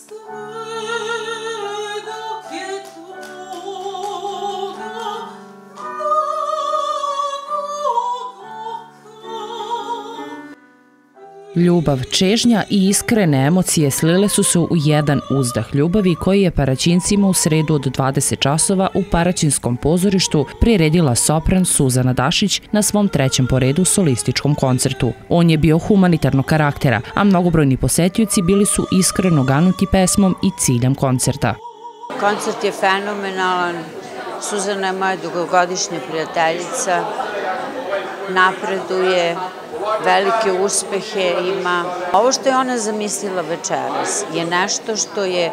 Ljubav, čežnja i iskrene emocije slile su se u jedan uzdah ljubavi koji je Paraćincima u sredu od 20 časova u Paraćinskom pozorištu priredila sopran Suzana Dašić na svom trećem po redu solističkom koncertu. On je bio humanitarnog karaktera, a mnogobrojni posetioci bili su iskreno ganuti pesmom i ciljem koncerta. Koncert je fenomenalan. Suzana je moja dugogodišnja prijateljica, napreduje, velike uspehe ima. Ovo što je ona zamislila večeras je nešto što je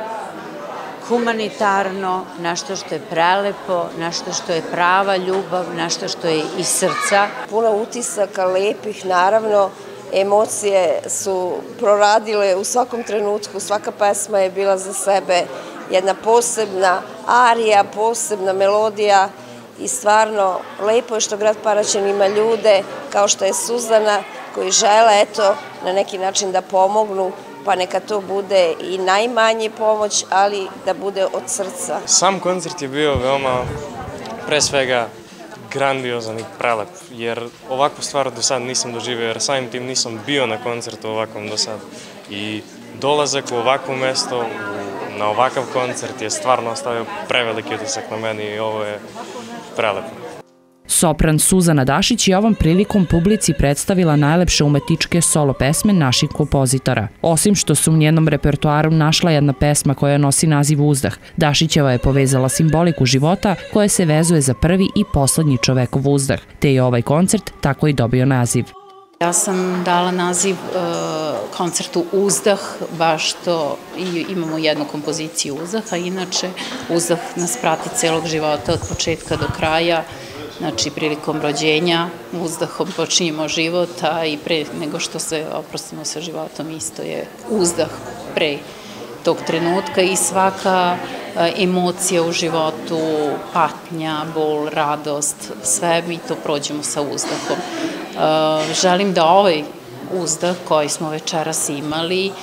humanitarno, nešto što je prelepo, nešto što je prava ljubav, nešto što je iz srca. Puno utisaka, lepih, naravno, emocije su proradile u svakom trenutku, svaka pesma je bila za sebe jedna posebna arija, posebna melodija. I stvarno, lepo je što grad Paraćin ima ljude kao što je Suzana koji žele, eto, na neki način da pomognu, pa neka to bude i najmanje pomoć, ali da bude od srca. Sam koncert je bio veoma, pre svega, grandiozan i prelep, jer ovakvu stvar do sad nisam doživio, jer samim tim nisam bio na koncertu ovakvom do sad. I dolazak u ovakvo mesto, na ovakav koncert je stvarno ostavio preveliki utisak na meni i ovo je prelepo. Sopran Suzana Dašić je ovom prilikom publici predstavila najlepše umetničke solo pesme naših kompozitora. Osim što se u njenom repertoaru našla jedna pesma koja nosi naziv Uzdah, Dašićeva je povezala simboliku života koja se vezuje za prvi i poslednji čovekov uzdah, te je ovaj koncert tako i dobio naziv. Ja sam dala naziv koncertu Uzdah, baš što imamo jednu kompoziciju Uzdah, a inače uzdah nas prati celog života od početka do kraja. Znači, prilikom rođenja uzdahom počinjemo život, a i pre nego što se oprostimo sa životom isto je uzdah pre tog trenutka i svaka emocija u životu, patnja, bol, radost, sve mi to prođemo sa uzdahom. Želim da ovaj uzdah koji smo večeras imali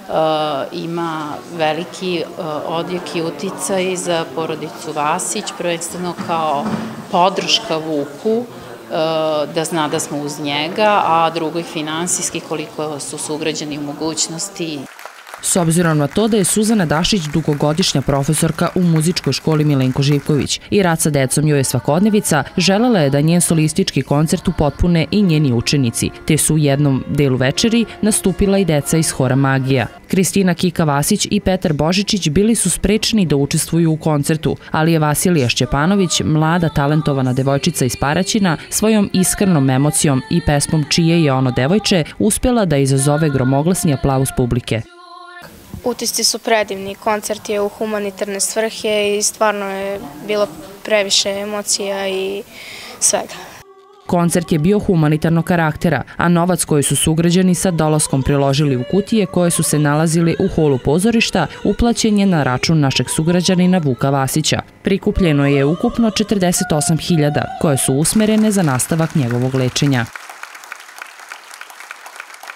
ima veliki odjek i uticaj za porodicu Vasić, prvenstveno kao podrška Vuku, da zna da smo uz njega, a drugo i finansijski koliko su sugrađani u mogućnosti. S obzirom na to da je Suzana Dašić dugogodišnja profesorka u muzičkoj školi Milenko Živković i rad sa decom joj je svakodnevica, želela je da njen solistički koncert upotpune i njeni učenici, te su u jednom delu večeri nastupila i deca iz hora Magija. Kristina Kika Vasić i Petar Božičić bili su sprečeni da učestvuju u koncertu, ali je Vasilija Šćepanović, mlada talentovana devojčica iz Paraćina, svojom iskrenom emocijom i pesmom Čije je ono devojče uspjela da izazove gromoglasni aplauz publike. Utisci su predivni, koncert je u humanitarne svrhe i stvarno je bilo previše emocija i svega. Koncert je bio humanitarnog karaktera, a novac koji su sugrađani sa dolaskom priložili u kutije koje su se nalazili u holu pozorišta uplaćen je na račun našeg sugrađanina Vuka Vasića. Prikupljeno je ukupno 48.000 koje su usmerene za nastavak njegovog lečenja.